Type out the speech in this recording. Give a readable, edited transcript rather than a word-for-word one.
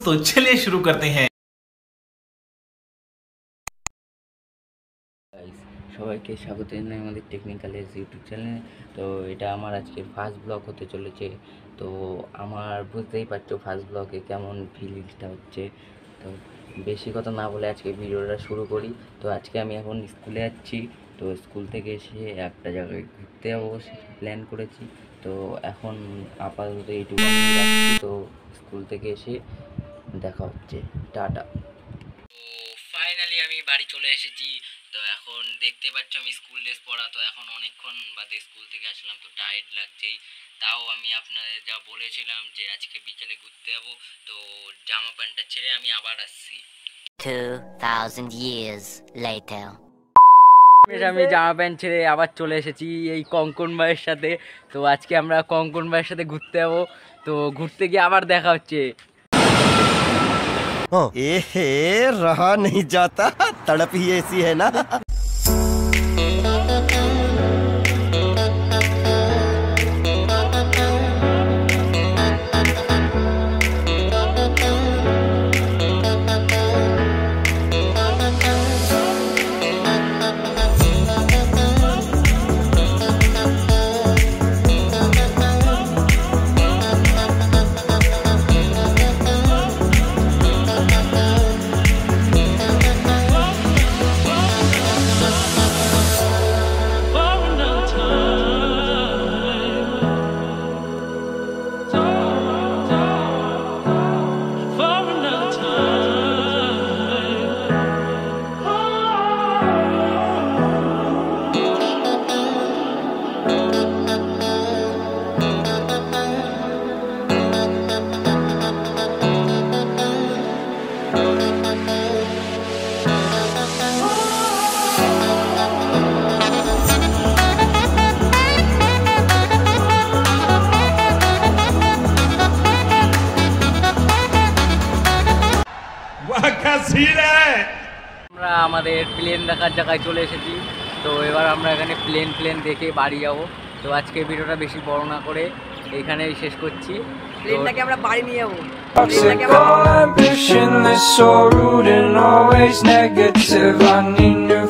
तो चलिए शुरू करते हैं। সবাইকে স্বাগত জানাই আমাদের টেকনিক্যাল এজ ইউটিউব চ্যানেলে। তো এটা আমার আজকের ফার্স্ট ব্লগ হতে চলেছে। তো আমার বুঝতেই পারছো ফার্স্ট ব্লগে কেমন ফিলিংসটা হচ্ছে। তো বেশি কথা না বলে আজকে ভিডিওটা শুরু করি। তো আজকে আমি এখন স্কুলে যাচ্ছি। তো স্কুল থেকে এসে একটা জায়গায় ঘুরতে যাবো প্ল্যান করেছি। তো এখন আপাতত এইটুকু যাচ্ছি। তো স্কুল থেকে এসে দেখা হচ্ছে, টাটা। তো ফাইনালি আমি বাড়ি চলে এসেছি। তো এখন দেখতে পাচ্ছ আমি স্কুল ড্রেস পরা। তো এখন অনেকক্ষণ বাদে স্কুল থেকে আসলাম, তো টায়ার্ড লাগছেই। তাও আমি আপনাদের যা বলেছিলাম যে আজকে বিকেলে ঘুরতে যাবো, তো জামা প্যান্টটা ছেড়ে আমি আবার আসছি। 2000 years later. আমি জামা প্যান্ট ছেড়ে আবার চলে এসেছি এই কঙ্কন ভাইয়ের সাথে। তো আজকে আমরা কঙ্কন ভাইয়ের সাথে ঘুরতে যাবো। তো ঘুরতে গিয়ে আবার দেখা হচ্ছে। रहा नहीं जाता, तड़प ही ऐसी है ना। আমরা আমাদের প্লেন দেখার জায়গায় চলে এসেছি। তো এবার আমরা এখানে প্লেন দেখে বাড়ি যাব। তো আজকে ভিডিওটা বেশি বড় না করে এইখানেই শেষ করছি। প্লেনটাকে আমরা বাড়ি নিয়ে যাবো। Ambition is so rude and always negative. I need new